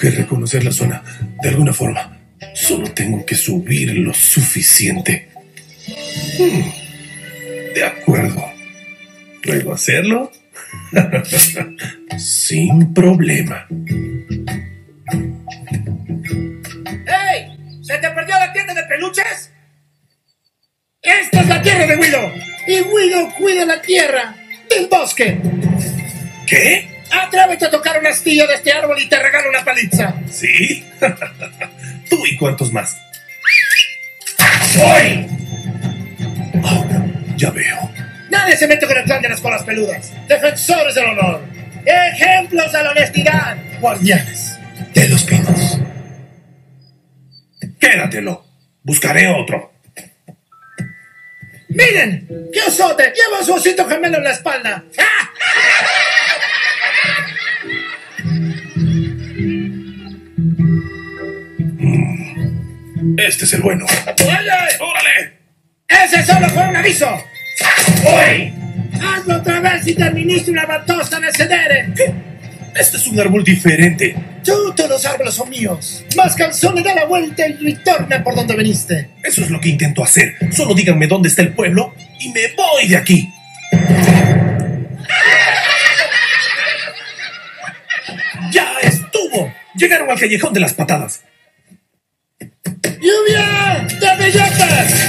que reconocer la zona de alguna forma. Solo tengo que subir lo suficiente. De acuerdo. ¿Puedo hacerlo? Sin problema. ¡Hey! ¿Se te perdió la tienda de peluches? ¡Esta es la tierra de Guido! Y Guido cuida la tierra del bosque. ¿Qué? Atrévete a tocar una astilla de este árbol y te regalo una paliza. ¿Sí? ¿Tú y cuántos más? ¡Hoy! Oh, ya veo. Nadie se mete con el clan de las colas peludas. Defensores del honor. Ejemplos de la honestidad. Guardianes de los pinos. Quédatelo. Buscaré otro. ¡Miren! ¡Qué osote! ¡Lleva su osito gemelo en la espalda! ¡Ah! Este es el bueno. ¡Oye! ¡Órale! ¡Ese solo fue un aviso! ¡Hoy! ¡Hazlo otra vez y te administro una batosta en el sedere! Este es un árbol diferente. Todos los árboles son míos. Más calzones, da la vuelta y retorna por donde viniste. Eso es lo que intento hacer. Solo díganme dónde está el pueblo y me voy de aquí. ¡Ya estuvo! Llegaron al callejón de las patadas. ¡Lluvia de bellotas!